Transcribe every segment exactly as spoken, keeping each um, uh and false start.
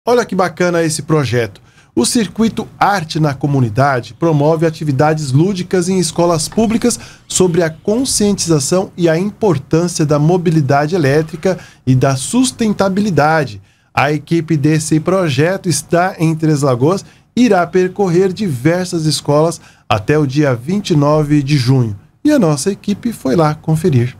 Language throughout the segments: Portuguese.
Olha que bacana esse projeto. O Circuito Arte na Comunidade promove atividades lúdicas em escolas públicas sobre a conscientização e a importância da mobilidade elétrica e da sustentabilidade. A equipe desse projeto está em Três Lagoas e irá percorrer diversas escolas até o dia vinte e nove de junho. E a nossa equipe foi lá conferir.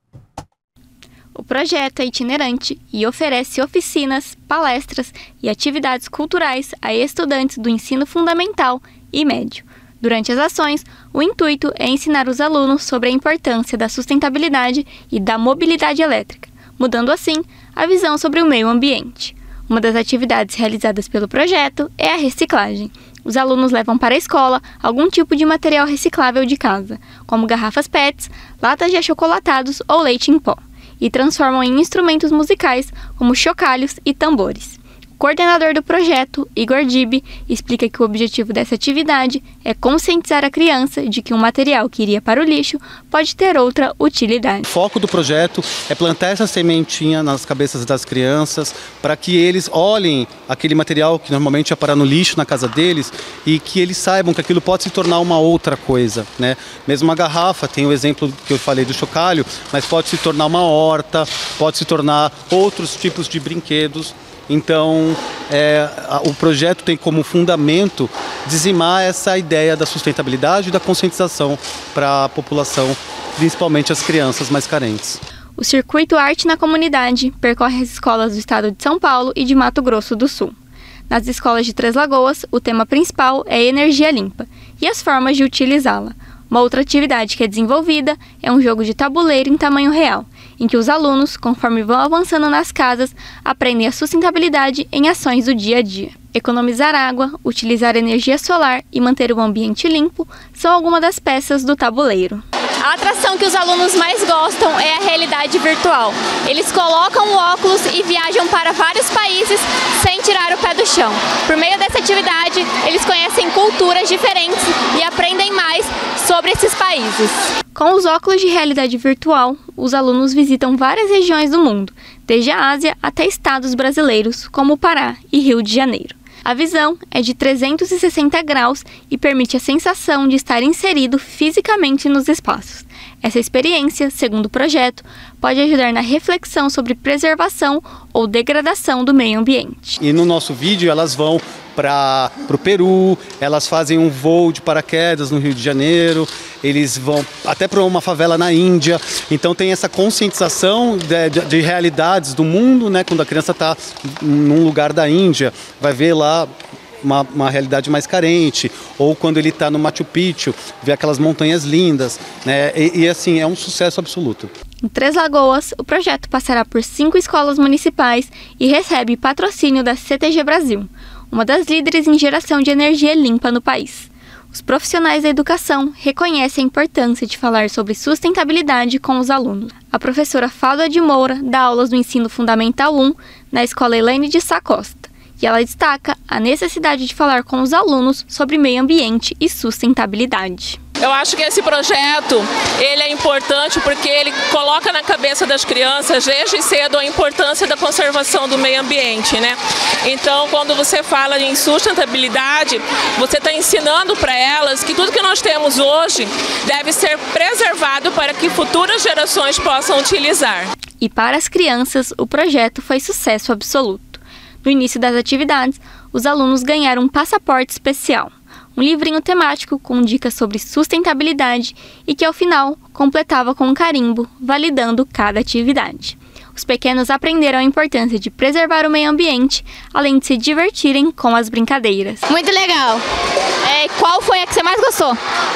O projeto é itinerante e oferece oficinas, palestras e atividades culturais a estudantes do ensino fundamental e médio. Durante as ações, o intuito é ensinar os alunos sobre a importância da sustentabilidade e da mobilidade elétrica, mudando assim a visão sobre o meio ambiente. Uma das atividades realizadas pelo projeto é a reciclagem. Os alunos levam para a escola algum tipo de material reciclável de casa, como garrafas P E Ts, latas de achocolatados ou leite em pó, e transformam em instrumentos musicais como chocalhos e tambores. O coordenador do projeto, Igor Dib, explica que o objetivo dessa atividade é conscientizar a criança de que um material que iria para o lixo pode ter outra utilidade. O foco do projeto é plantar essa sementinha nas cabeças das crianças para que eles olhem aquele material que normalmente ia parar no lixo na casa deles e que eles saibam que aquilo pode se tornar uma outra coisa, né? Mesmo uma garrafa, tem o exemplo que eu falei do chocalho, mas pode se tornar uma horta, pode se tornar outros tipos de brinquedos. Então, é, o projeto tem como fundamento dizimar essa ideia da sustentabilidade e da conscientização para a população, principalmente as crianças mais carentes. O Circuito Arte na Comunidade percorre as escolas do estado de São Paulo e de Mato Grosso do Sul. Nas escolas de Três Lagoas, o tema principal é energia limpa e as formas de utilizá-la. Uma outra atividade que é desenvolvida é um jogo de tabuleiro em tamanho real, em que os alunos, conforme vão avançando nas casas, aprendem a sustentabilidade em ações do dia a dia. Economizar água, utilizar energia solar e manter o ambiente limpo são algumas das peças do tabuleiro. A atração que os alunos mais gostam é a realidade virtual. Eles colocam o óculos e viajam para vários países sem tirar o pé do chão. Por meio dessa atividade, eles conhecem culturas diferentes e aprendem mais sobre esses países. Com os óculos de realidade virtual, os alunos visitam várias regiões do mundo, desde a Ásia até estados brasileiros, como o Pará e Rio de Janeiro. A visão é de trezentos e sessenta graus e permite a sensação de estar inserido fisicamente nos espaços. Essa experiência, segundo o projeto, pode ajudar na reflexão sobre preservação ou degradação do meio ambiente. E no nosso vídeo elas vão para o Peru, elas fazem um voo de paraquedas no Rio de Janeiro, eles vão até para uma favela na Índia. Então tem essa conscientização de, de, de realidades do mundo, né? Quando a criança está num lugar da Índia, vai ver lá Uma, uma realidade mais carente, ou quando ele está no Machu Picchu, vê aquelas montanhas lindas, né? E, e assim, é um sucesso absoluto. Em Três Lagoas, o projeto passará por cinco escolas municipais e recebe patrocínio da C T G Brasil, uma das líderes em geração de energia limpa no país. Os profissionais da educação reconhecem a importância de falar sobre sustentabilidade com os alunos. A professora Fábio de Moura dá aulas do ensino fundamental um na escola Elaine de Sá Costa. E ela destaca a necessidade de falar com os alunos sobre meio ambiente e sustentabilidade. Eu acho que esse projeto ele é importante porque ele coloca na cabeça das crianças desde cedo a importância da conservação do meio ambiente, né? Então, quando você fala em sustentabilidade, você está ensinando para elas que tudo que nós temos hoje deve ser preservado para que futuras gerações possam utilizar. E para as crianças, o projeto foi sucesso absoluto. No início das atividades, os alunos ganharam um passaporte especial, um livrinho temático com dicas sobre sustentabilidade e que, ao final, completava com um carimbo, validando cada atividade. Os pequenos aprenderam a importância de preservar o meio ambiente, além de se divertirem com as brincadeiras. Muito legal! É, qual foi a que você mais gostou?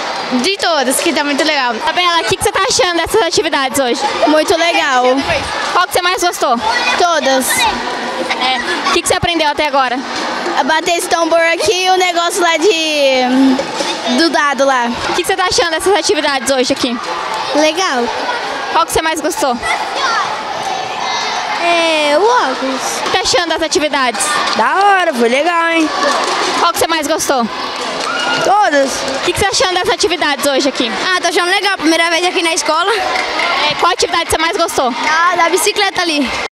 De todas, que tá muito legal. Isabela, o que você está achando dessas atividades hoje? Muito legal. Qual que você mais gostou? Todas. É, o que, que você aprendeu até agora? A bater esse tambor aqui e o negócio lá de... do dado lá. O que, que você está achando dessas atividades hoje aqui? Legal. Qual que você mais gostou? É, o óculos. O que você tá achando das atividades? Da hora, foi legal, hein? Qual que você mais gostou? Todas. O que, que você tá achando dessas atividades hoje aqui? Ah, tô achando legal. Primeira vez aqui na escola. É, qual atividade você mais gostou? Ah, da bicicleta ali.